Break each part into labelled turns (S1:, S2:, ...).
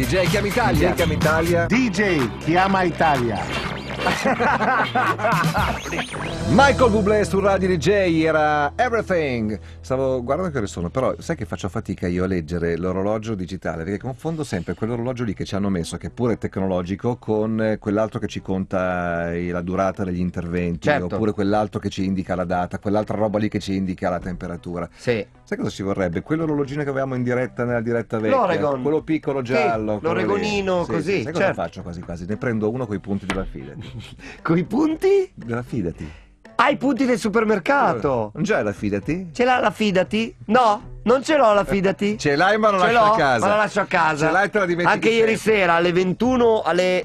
S1: DJ Chiama Italia.
S2: DJ Chiama Italia.
S3: DJ Chiama Italia.
S2: Michael Bublé su Radio DJ era Everything. Stavo guardando che ore sono, però sai che faccio fatica io a leggere l'orologio digitale, perché confondo sempre quell'orologio lì che ci hanno messo, che pure è tecnologico, con quell'altro che ci conta la durata degli interventi,
S1: certo,
S2: oppure quell'altro che ci indica la data, quell'altra roba lì che ci indica la temperatura.
S1: Sì.
S2: Sai cosa ci vorrebbe? Quell'orologino che avevamo in diretta nella diretta vecchia,
S1: l'Oregon,
S2: quello piccolo giallo,
S1: sì, l'Oregonino,
S2: sì,
S1: così.
S2: sì. Sai cosa
S1: certo,
S2: faccio quasi quasi? Ne prendo uno coi punti della Fidati.
S1: Coi punti?
S2: Della Fidati.
S1: Ah, i punti del supermercato.
S2: Non c'è la Fidati?
S1: Ce l'ha la Fidati? No, non ce l'ho la Fidati.
S2: Ce l'hai ma non
S1: Ce
S2: lascia
S1: l'ho,
S2: a casa.
S1: ma la lascio a casa.
S2: Ce l'hai e te la dimentichi.
S1: Anche ieri
S2: sempre.
S1: sera alle 21, alle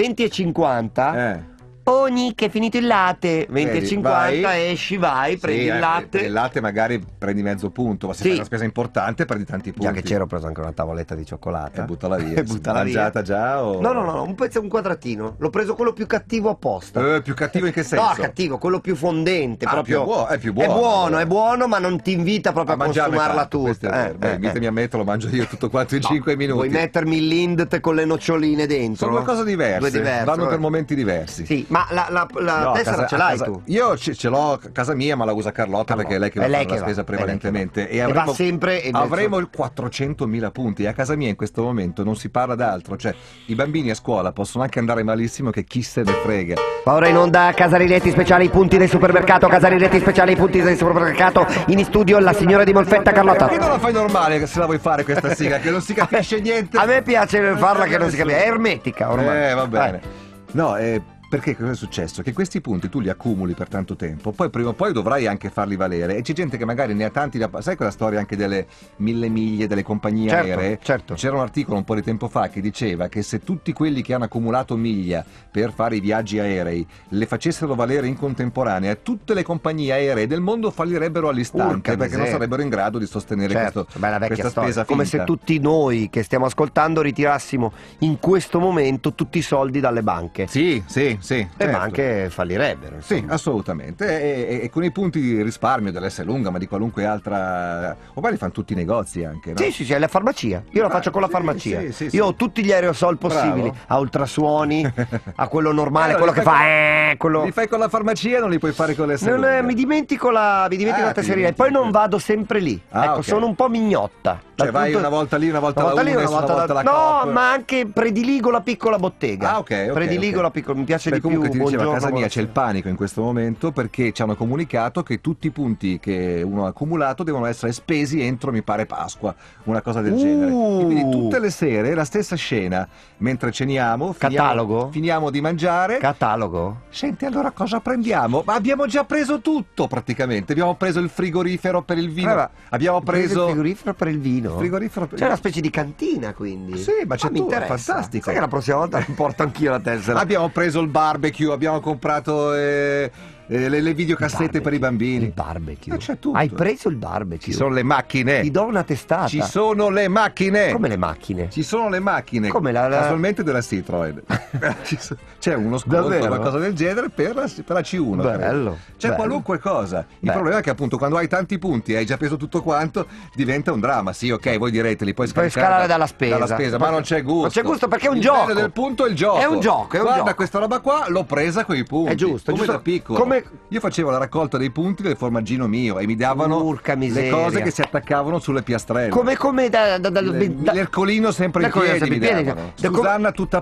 S1: 20:50. Ogni che è finito il latte, 20:50 esci, vai, prendi il latte.
S2: Il latte magari prendi mezzo punto, ma se
S1: Sì,
S2: fai una spesa importante prendi tanti punti.
S1: già che c'ero ho preso anche una tavoletta di cioccolata.
S2: E buttala via.
S1: Buttala via.
S2: Mangiata già o...
S1: No, un pezzo, un quadratino. L'ho preso quello più cattivo apposta.
S2: Più cattivo in che senso?
S1: No, cattivo, quello più fondente, proprio.
S2: È più buono.
S1: È buono, ma non ti invita proprio a consumarla tutta.
S2: Invitami a me, te lo mangio io tutto quanto in 5 minuti.
S1: Vuoi mettermi il Lindt con le noccioline dentro?
S2: Sono due cose diverse.
S1: Due diverse,
S2: vanno per
S1: vabbè.
S2: momenti diversi.
S1: Sì, ma la tessera ce l'hai tu?
S2: Io ce l'ho a casa mia, ma la usa Carlotta perché è lei che va a fare la spesa prevalentemente. E
S1: va sempre
S2: avremo il 400.000 punti. E a casa mia in questo momento non si parla d'altro. Cioè, i bambini a scuola possono anche andare malissimo, che chi se ne frega.
S1: Va ora in onda Casarinetti speciali, i punti del supermercato. Casarinetti speciali, i punti del supermercato. In studio la signora di Molfetta, Carlotta.
S2: Perché non la fai normale se la vuoi fare questa sigla? Che non si capisce niente.
S1: A me piace farla che non si capisce. È ermetica ormai.
S2: Va bene. No, perché cosa è successo? Che questi punti tu li accumuli per tanto tempo, poi prima o poi dovrai anche farli valere, e c'è gente che magari ne ha tanti da... Sai quella storia anche delle 1000 miglia, delle compagnie aeree?
S1: Certo.
S2: C'era un articolo un po' di tempo fa che diceva che se tutti quelli che hanno accumulato miglia per fare i viaggi aerei le facessero valere in contemporanea, tutte le compagnie aeree del mondo fallirebbero all'istante, perché non sarebbero in grado di sostenere questa spesa
S1: come
S2: finta.
S1: se tutti noi che stiamo ascoltando ritirassimo in questo momento tutti i soldi dalle banche.
S2: Sì,
S1: le banche fallirebbero.
S2: Insomma. Sì, assolutamente. E con i punti di risparmio dell'S lunga, ma di qualunque altra. Ormai li fanno tutti i negozi anche, no?
S1: Sì, è la farmacia. Io la faccio con la farmacia.
S2: Sì.
S1: Io ho tutti gli aerosol possibili, a ultrasuoni, a quello normale, quello che fa.
S2: Li fai con la farmacia, non li puoi fare con l'S lunga.
S1: Mi dimentico la tesserina e poi non vado sempre lì. Ecco,
S2: okay.
S1: Sono un po' mignotta.
S2: Cioè vai una volta lì, una volta alla Unes, una volta alla Coop.
S1: No, ma anche prediligo la piccola bottega.
S2: Ok.
S1: Prediligo la piccola, mi piace di più.
S2: Comunque ti dicevo, a casa mia
S1: buongiorno.
S2: c'è il panico in questo momento perché ci hanno comunicato che tutti i punti che uno ha accumulato devono essere spesi entro, mi pare, Pasqua, una cosa del genere. E quindi tutte le sere la stessa scena, mentre ceniamo, finiamo di mangiare.
S1: Catalogo?
S2: Senti, allora cosa prendiamo? Ma abbiamo già preso tutto praticamente. Abbiamo preso il frigorifero per il vino. Abbiamo preso
S1: il frigorifero per il vino.
S2: C'è
S1: una specie di cantina, quindi.
S2: Sì, ma c'è tutto, è fantastico.
S1: Sai che la prossima volta porto anch'io la tessera.
S2: Abbiamo preso il barbecue, abbiamo comprato le videocassette per i bambini.
S1: Il barbecue.
S2: C'è tutto.
S1: Hai preso il barbecue?
S2: Ci sono le macchine.
S1: Ti do una testata.
S2: Ci sono le macchine.
S1: Come le macchine?
S2: Ci sono le macchine.
S1: Come
S2: casualmente della Citroen. C'è uno sconto, qualcosa del genere per la C1.
S1: Bello.
S2: C'è qualunque cosa. Il problema è che appunto quando hai tanti punti e hai già preso tutto quanto, diventa un dramma. Sì, ok, voi direte, li puoi
S1: scalare dalla spesa.
S2: Ma non c'è gusto.
S1: Non c'è gusto perché è un gioco.
S2: Il del punto è il gioco.
S1: È un gioco.
S2: Guarda, questa roba qua l'ho presa con i punti.
S1: È giusto.
S2: Come da piccolo. Io facevo la raccolta dei punti del formaggino mio e mi davano le cose che si attaccavano sulle piastrelle.
S1: Come
S2: l'ercolino sempre in piedi mi davano. Susanna tutta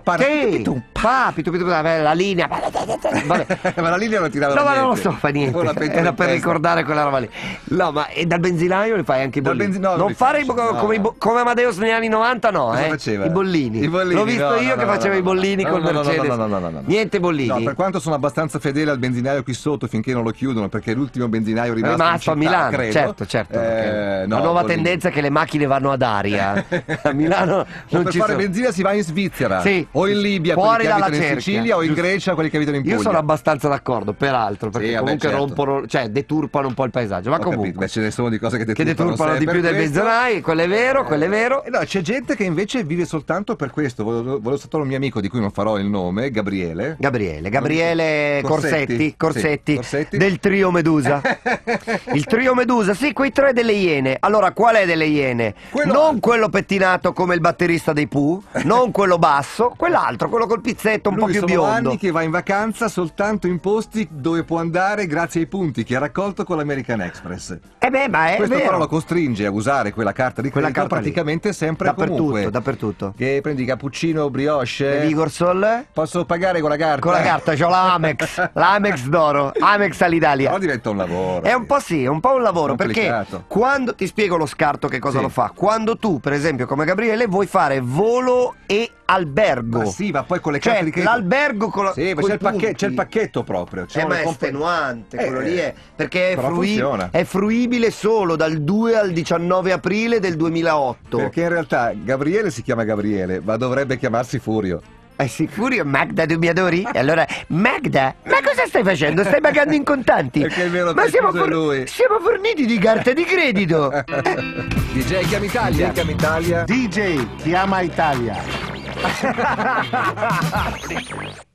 S1: la linea.
S2: Ma la linea non ti dava
S1: niente. No, ma non lo so, fa niente. Era per ricordare quella roba lì. No, ma e dal benzinaio li fai anche i bollini? Non fare come Amadeus negli anni 90, no.
S2: Cosa faceva?
S1: I bollini. L'ho visto io che faceva i bollini col Mercedes.
S2: No.
S1: Niente bollini.
S2: No, per quanto sono abbastanza fedele al benzinaio qui sotto finché non lo chiudono, perché è l'ultimo benzinaio rimasto
S1: a Milano,
S2: credo.
S1: certo. La nuova tendenza è che le macchine vanno ad aria. A Milano non
S2: per
S1: ci
S2: fare
S1: sono.
S2: benzina si va in Svizzera,
S1: sì,
S2: o in Libia,
S1: fuori
S2: quelli che
S1: dalla
S2: abitano in Sicilia, o in Grecia, quelli che abitano in Puglia.
S1: Io sono abbastanza d'accordo, peraltro, perché comunque
S2: certo.
S1: deturpano un po' il paesaggio. Ma comunque
S2: ce ne sono di cose che deturpano
S1: di più del benzinaio, quello è vero.
S2: No, c'è gente che invece vive soltanto per questo. Volevo salutare un mio amico di cui non farò il nome, Gabriele
S1: Corsetti, Corsetti, del trio Medusa. Il trio Medusa, sì, quei tre delle Iene. Allora, qual è delle Iene? Non quello pettinato come il batterista dei Pooh, non quello basso, quell'altro, quello col pizzetto un po' più biondo.
S2: Sono anni che va in vacanza soltanto in posti dove può andare grazie ai punti che ha raccolto con l'American Express.
S1: Ma è
S2: questo
S1: vero.
S2: Però lo costringe a usare quella carta di credito praticamente sempre
S1: dappertutto,
S2: dappertutto. Che prendi cappuccino, brioche,
S1: Igorsol.
S2: Posso pagare con la carta?
S1: Con la carta, c'ho la Amex, l'Amex d'oro, Amex all'Italia.
S2: Però diventa un lavoro.
S1: È un po' sì, è un po' un lavoro,
S2: complicato.
S1: perché quando ti spiego lo scarto che cosa lo fa. Quando tu, per esempio, come Gabriele, vuoi fare volo e albergo.
S2: Ma sì, ma poi con le carte di credito.
S1: L'albergo con la.
S2: Sì, ma c'è il pacchetto proprio.
S1: Ma è estenuante quello lì, perché è fruibile solo dal 2 al 19 aprile del 2008.
S2: Perché in realtà Gabriele si chiama Gabriele, ma dovrebbe chiamarsi Furio.
S1: Sì, Furio, Magda, tu mi adori? E allora, Magda, ma cosa stai facendo? Stai pagando in contanti?
S2: Perché è vero,
S1: ma siamo forniti di carta di credito.
S2: DJ Chiama Italia.
S3: DJ Chiama Italia.